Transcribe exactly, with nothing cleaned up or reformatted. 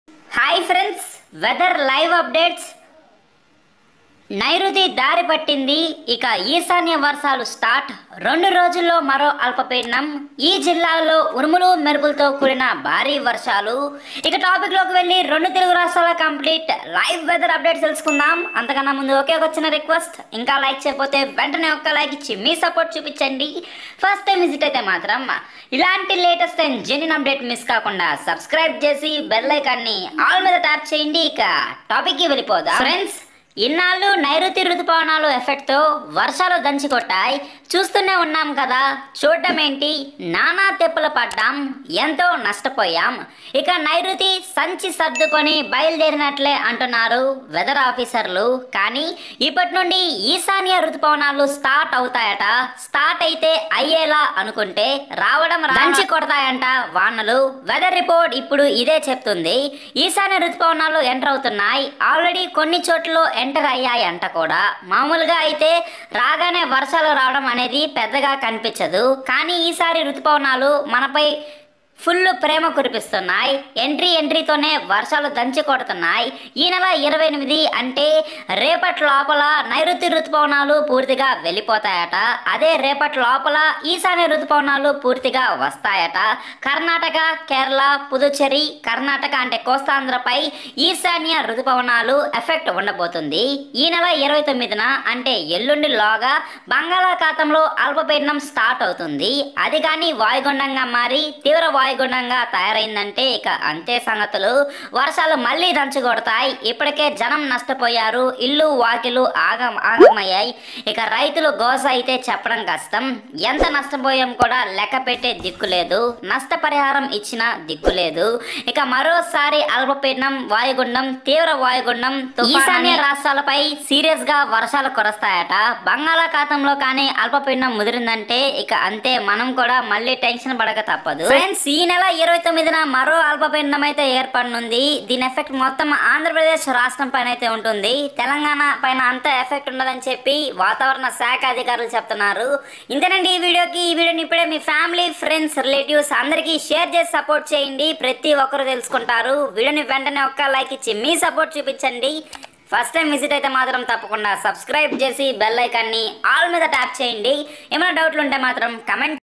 Hi friends, weather live updates. నైరుతి దారి పట్టింది. ఇక ఈశాన్య వర్షాలు స్టార్ట్. రెండు రోజుల్లో మరో అల్పపీడనం. ఈ జిల్లాల్లో ఉరుములు మెరుపులతో కూడిన భారీ వర్షాలు. ఇక టాపిక్ లోకి వెళ్ళి రెండు తెలుగు రాష్ట్రాల కంప్లీట్ లైవ్ వెదర్ అప్డేట్స్ తెలుసుకుందాం. అంతకన్నా ముందు ఒకే ఒక చిన్న రిక్వెస్ట్, ఇంకా లైక్ చేయకపోతే వెంటనే ఒక్క లైక్ ఇచ్చి మీ సపోర్ట్ చూపించండి. ఫస్ట్ టైం విజిట్ అయితే మాత్రం ఇలాంటి latest and genuine update miss కాకుండా సబ్స్క్రైబ్ చేసి బెల్ ఐకాన్ని ఆల్ మీద ట్యాప్ చేయండి. ఇక టాపిక్ కి వెళ్ళిపోదాం. ఫ్రెండ్స్, ఇన్నాళ్ళు నైరుతి ఋతుపవనాలు ఎఫెక్ట్తో వర్షాలు దంచి కొట్టాయి. చూస్తూనే ఉన్నాం కదా. చూడటం ఏంటి, నానా తెప్పులు పడ్డాం, ఎంతో నష్టపోయాం. ఇక నైరుతి సంచి సర్దుకొని బయలుదేరినట్లే అంటున్నారు వెదర్ ఆఫీసర్లు. కానీ ఇప్పటి నుండి ఈశాన్య ఋతుపవనాలు స్టార్ట్ అవుతాయట. స్టార్ట్ అయితే అయ్యేలా అనుకుంటే రావడం దంచి కొడతాయంట వానలు. వెదర్ రిపోర్ట్ ఇప్పుడు ఇదే చెప్తుంది. ఈశాన్య ఋతుపవనాలు ఎంటర్ అవుతున్నాయి. ఆల్రెడీ కొన్ని చోట్ల ఎంటర్ అయ్యాయంట కూడా. మామూలుగా అయితే రాగానే వర్షాలు రావడం అనేది పెద్దగా కనిపించదు. కానీ ఈసారి ఋతుపవనాలు మనపై ఫుల్ ప్రేమ కురిపిస్తున్నాయి. ఎంట్రీ ఎంట్రీతోనే వర్షాలు దంచి కొడుతున్నాయి. ఈ నెల ఇరవై ఎనిమిది అంటే రేపటి లోపల నైరుతి ఋతుపవనాలు పూర్తిగా వెళ్ళిపోతాయట. అదే రేపటి లోపల ఈశాన్య ఋతుపవనాలు పూర్తిగా వస్తాయట. కర్ణాటక, కేరళ, పుదుచ్చేరి, కర్ణాటక అంటే కోస్తాంధ్రపై ఈశాన్య ఋతుపవనాలు ఎఫెక్ట్ ఉండబోతుంది. ఈ నెల ఇరవై తొమ్మిదిన అంటే ఎల్లుండిలోగా బంగాళాఖాతంలో అల్పపీడనం స్టార్ట్ అవుతుంది. అది కానీ వాయుగుండంగా మారి తీవ్ర వాయుగుండంగా తయారైందంటే ఇక అంతే సంగతులు. వర్షాలు మళ్ళీ దంచుకొడతాయి. ఇప్పటికే జనం నష్టపోయారు. ఇల్లు వాకిలు ఆగం ఆగమయ్యాయి. ఇక రైతులు గోస అయితే చెప్పడం కష్టం. ఎంత నష్టపోయాం కూడా లెక్క పెట్టే దిక్కు లేదు. నష్టపరిహారం ఇచ్చిన దిక్కు లేదు. ఇక మరోసారి అల్పపీడనం, వాయుగుండం, తీవ్ర వాయుగుండం ఈశాన్య రాష్ట్రాలపై సీరియస్ గా వర్షాలు కురుస్తాయట. బంగాళాఖాతంలో కానీ అల్పపీడనం ముదిరిందంటే ఇక అంతే, మనం కూడా మళ్ళీ టెన్షన్ పడక తప్పదు. ఫ్రెండ్స్, ఈ నెల ఇరవై తొమ్మిదిన మరో అల్పపీడనం అయితే ఏర్పడనుంది. దీని ఎఫెక్ట్ మొత్తం ఆంధ్రప్రదేశ్ రాష్ట్రం పైన అయితే ఉంటుంది. తెలంగాణ పైన అంత ఎఫెక్ట్ ఉండదని చెప్పి వాతావరణ శాఖ అధికారులు చెప్తున్నారు. ఇంతేనండి ఈ వీడియోకి. ఈ వీడియోని ఇప్పుడే మీ ఫ్యామిలీ, ఫ్రెండ్స్, రిలేటివ్స్ అందరికీ షేర్ చేసి సపోర్ట్ చేయండి. ప్రతి ఒక్కరు తెలుసుకుంటారు. వీడియోని వెంటనే ఒక్క లైక్ ఇచ్చి మీ సపోర్ట్ చూపించండి. ఫస్ట్ టైం విజిట్ అయితే మాత్రం తప్పకుండా సబ్స్క్రైబ్ చేసి బెల్ ఐకాన్ని ఆల్ మీద ట్యాప్ చేయండి. ఏమైనా డౌట్లు ఉంటే మాత్రం కమెంట్